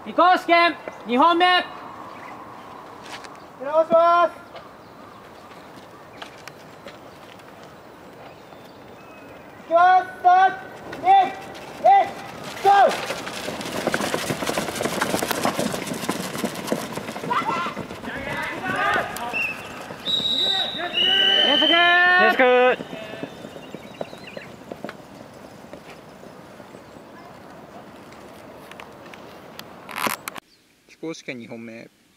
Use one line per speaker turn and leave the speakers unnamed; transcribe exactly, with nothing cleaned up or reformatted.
飛行試験にほんめ。
お願いします。いきます。さん、に、いち、ゴー。
連続連続。
飛行試験にほんめ。